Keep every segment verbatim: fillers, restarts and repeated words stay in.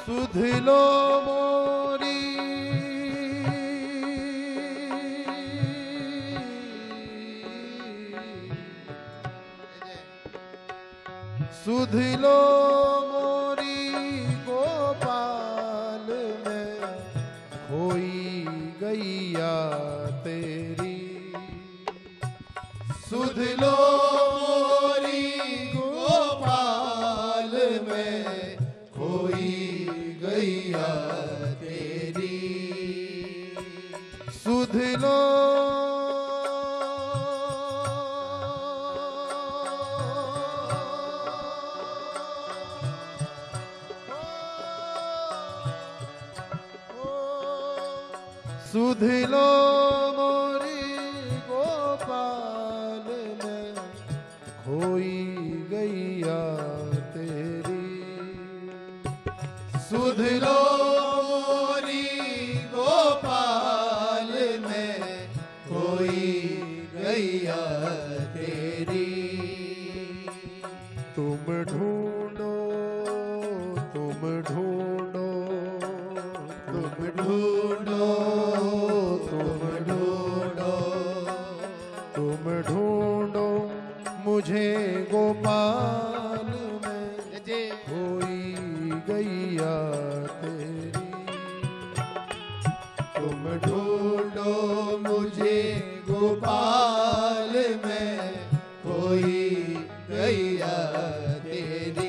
सुध लो मोरी सुध लो मोरी गोपाल में खोई गैया तेरी। सुध लो मोरी गोपाल में खोई गैया तेरी। सुध लो सुध लो मोरी गोपाल में खोई गैया तेरी। सुध लो मोरी गोपाल में खोई गैया तेरी। तुम ढूंढो तुम ढूंढो तुम ढूंढो तुम ढूंढो मुझे गोपाल में खोई गैया तेरी। तुम ढूंढो मुझे गोपाल में खोई गैया तेरी।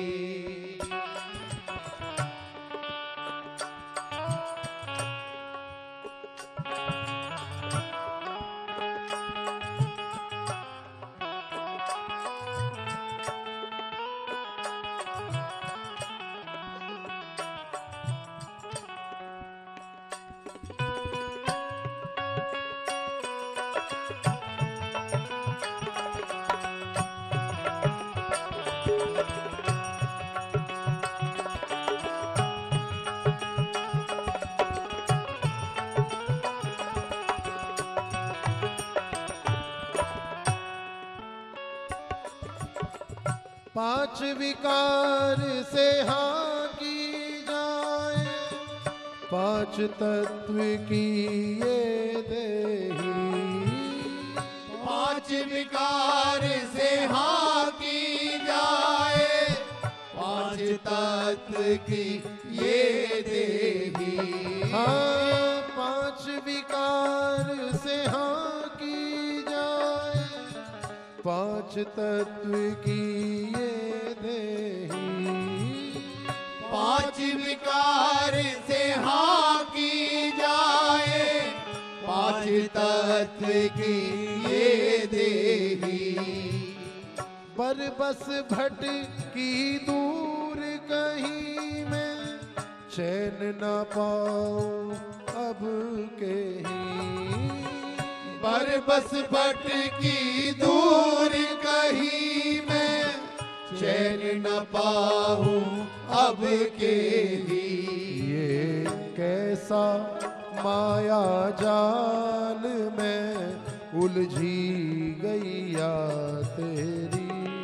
पांच विकार से हाँ की जाए, पांच तत्व की ये देही। पांच विकार से हाँ की जाए, पांच तत्व की ये देही। हाँ पांच विकार से हाँ की जाए, पांच तत्व की ये देही। पांच विकार से हाँ की जाए, पांच तत्व की ये देही। पर बस भट की दूर कहीं में चैन न पाऊं अब कहीं। पर बस भट की दूर कहीं में चैन न पाऊं अब के ही। ये कैसा माया जाल में उलझी गैया तेरी।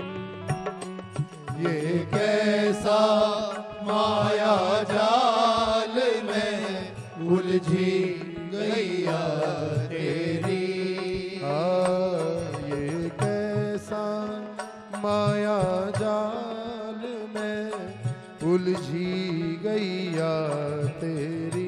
ये कैसा माया जाल में उलझी गैया तेरी। ये कैसा माया जाल में उलझी गैया तेरी।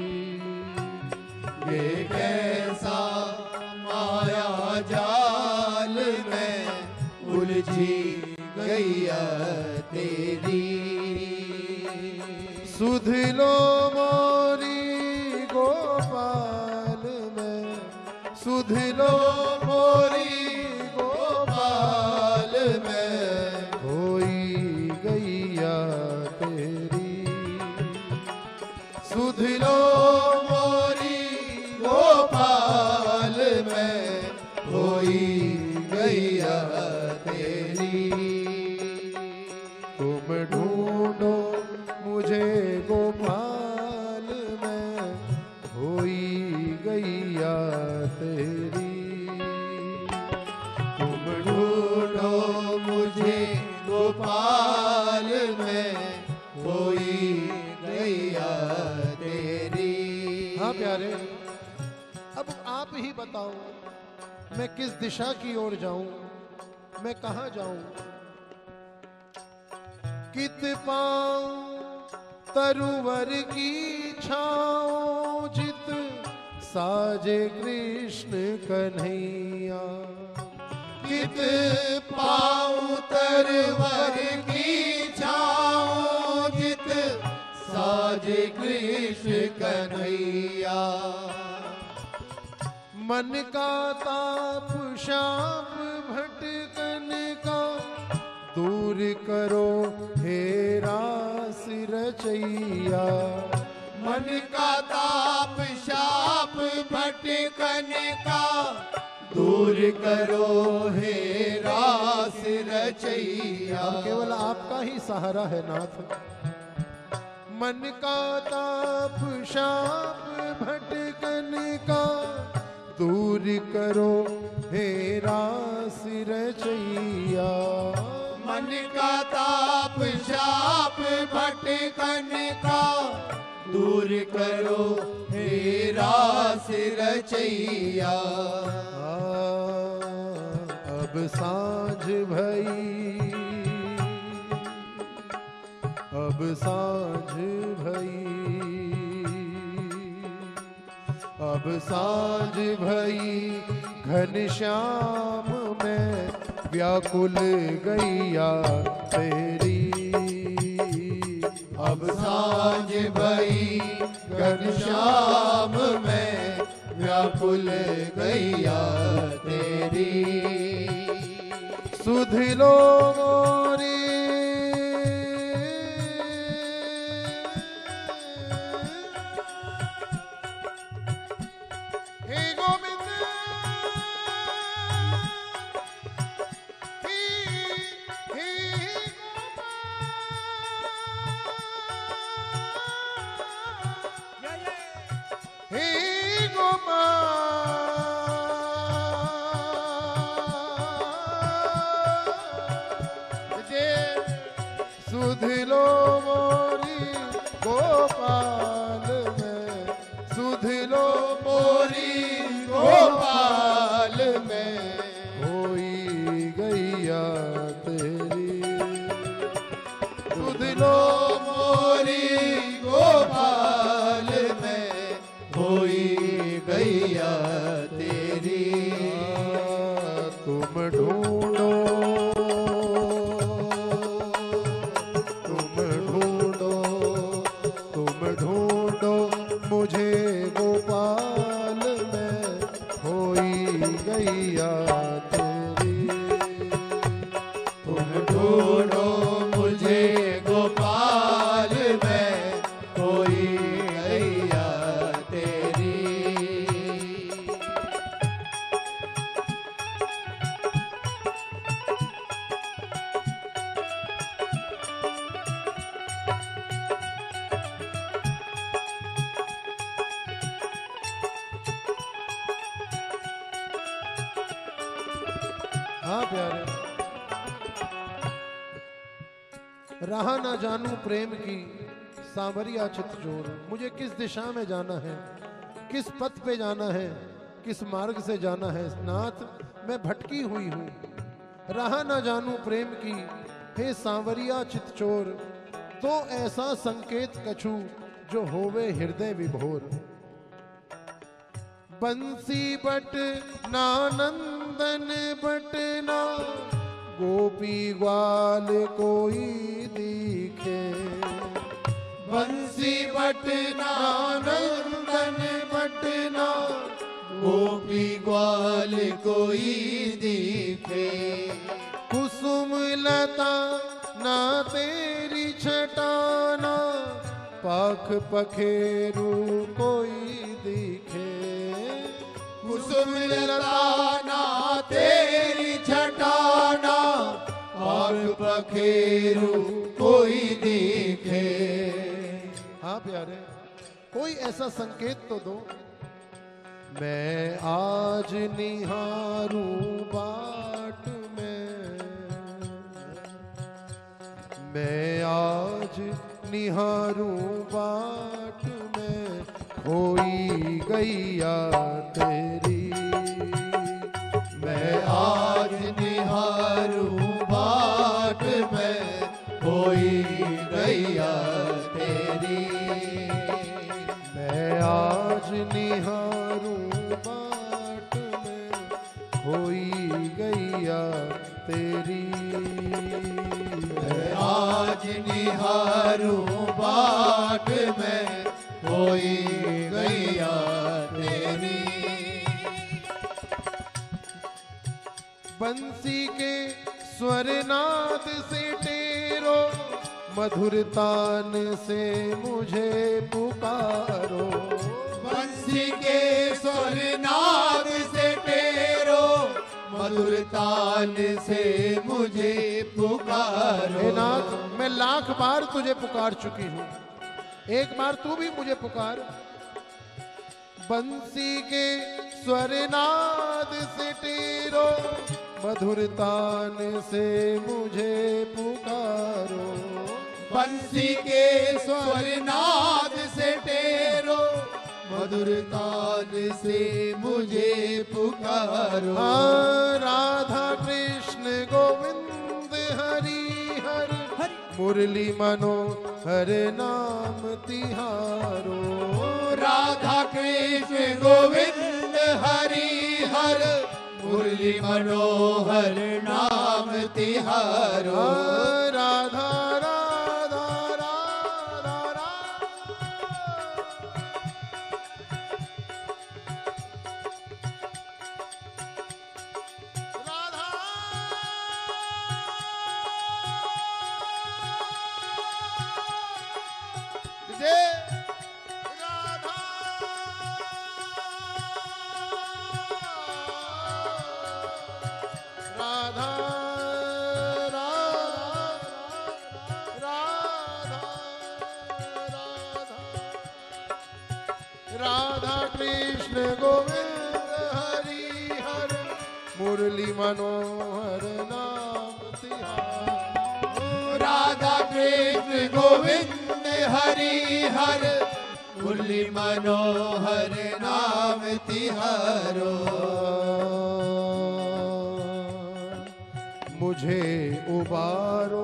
ये कैसा माया जाल में उलझी गैया तेरी। सुध लो मोरी गोपाल में, सुध लो मोरी गोपाल में खोई गैया तेरी। सुध लो मोरी गोपाल में खोई गैया तेरी। तुम ढूंढो मुझे गोपाल में खोई गैया तेरी। तुम ढूंढो मुझे गोपाल में खोई मैं किस दिशा की ओर जाऊं, मैं कहां जाऊं। कित पाऊं तरुवर की छाओ, जित साजे कृष्ण कन्हैया। कित पाऊं तरवर की छाओ, जित साजे कृष्ण कन्हैया। मन का ताप शाप भटकन का, दूर करो हे रास रचैया। मन का ताप शाप भटकन का, दूर करो हे रास रचैया। अब केवल आपका ही सहारा है नाथ। मन का ताप शाप भटकन का, दूर करो हे रास रचैया। मन का ताप शाप भटकन का, दूर करो हे रास रचैया। अब सांझ भई, अब सांझ भई, अब सांझ भई घनश्याम में व्याकुल गैया तेरी। अब सांझ भई घनश्याम में व्याकुल गैया तेरी। सुध लो मोरी हे गोविंद, हे हे हे गोपाल, सुध लो मोरी गोपाल में, सुध लो मोरी गोपाल में होई गैया तेरी। सुध लो मोरी गोपाल में होई गैया तेरी। तुम ढूंढो, तुम ढूंढो, तुम ढूंढो मुझे गोपाल में होई गैया तेरी। तुम ढूंढो मुझे गोपाल में होई गैया तेरी। हाँ प्यारे, रहा ना जानू प्रेम की सांवरिया चितचोर। मुझे किस दिशा में जाना है, किस पथ पे जाना है, किस मार्ग से जाना है नाथ, मैं भटकी हुई हूँ। रहा ना जानू प्रेम की हे सांवरिया चितचोर, तो ऐसा संकेत कछु जो होवे हृदय विभोर। बंसी बट नानंदन बटना, गोपी ग्वाल कोई दिखे। बंसी बटना नंदन बटना, गोपी ग्वाल कोई दिखे। कुसुम लता ना तेरी छटाना, पाख पखेरू कोई दिखे। कुसुम लता ना तेरी छटाना, पाख पखेरू कोई दिखे। हाँ प्यारे, कोई ऐसा संकेत तो दो। मैं आज निहारूं बाट में, मैं आज निहारूं बाट में होई गैया तेरी। खोई गैया तेरी। आज निहारूं बाट में खोई गैया तेरी। बंसी के स्वरनाद से टेरो मधुर तान से मुझे पुकारो। बंसी के स्वरनाद से टेरो मधुर तान से मुझे पुकारो। हे नाथ, मैं लाख बार तुझे पुकार चुकी हूँ, एक बार तू भी मुझे पुकार। बंसी के स्वरनाद से टेरो मधुर तान से मुझे पुकारो। बंसी के स्वरनाद से टेरो मधुर तान से मुझे पुकारो। हाँ, राधा कृष्ण गोविंद हरि हर मुरली मनोहर नाम तिहारो। राधा कृष्ण गोविंद हरि हर मुरली मनोहर नाम तिहारो। हाँ, राधा राधा राधा राधा जय राधा राधा राधा राधा राधा कृष्ण गोविंद हरि हर मुरली मनोहर नाम तिहारो। राधा कृष्ण गोविंद हरि हर मुरली मनोहर नाम तिहारो। मुझे उबारो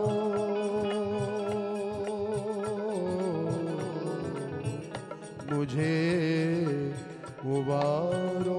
मुझे उबारो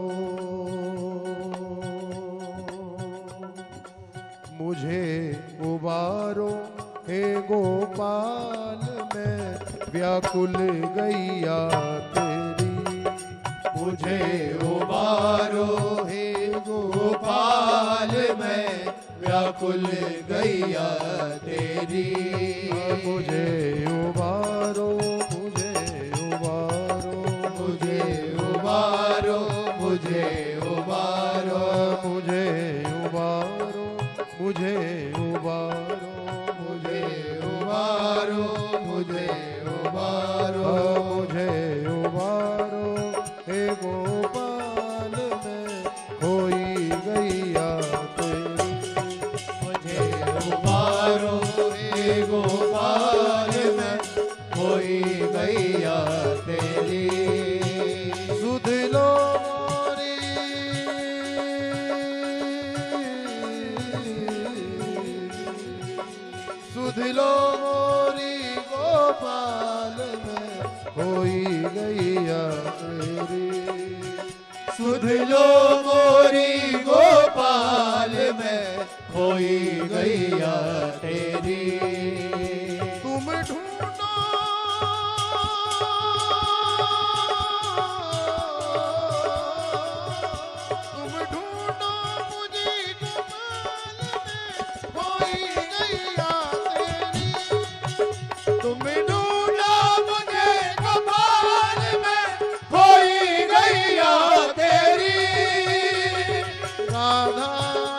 मुझे उबारो हे गोपाल मैं व्याकुल गैया तेरी। मुझे उबारो हे गोपाल मैं व्याकुल गैया तेरी। मुझे उबारो मुझे उबारो मुझे उबारो मुझे उबारो मुझे उबारो मुझे उबारो मुझे उबारो मुझे उबारो मुझे उबारो हे गोपाल में खोई गैया तेरी। मुझे उबारो हे गोपाल में खोई गैया तेरी। सुध लो मोरी सुध लो मोरी गोपाल में खोई गैया तेरी। सुध लो मोरी गोपाल में खोई गैया तेरी। तुम ढूंढो तुम ढूंढो मुझे गोपाल में खोई गैया तेरी। तुम ढूंढो मुझे गोपाल में खोई गैया तेरी। राधा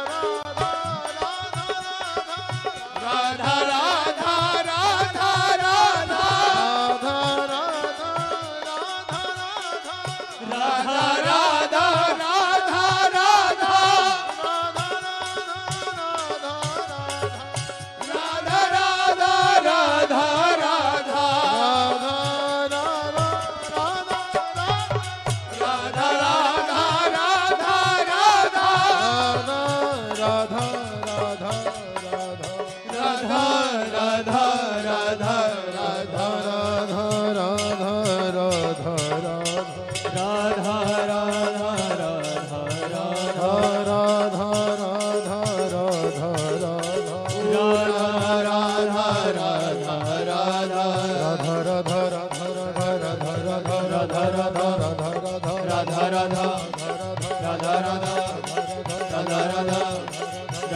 राधा राधा राधा राधा राधा राधा राधा राधा राधा राधा राधा राधा राधा राधा राधा राधा राधा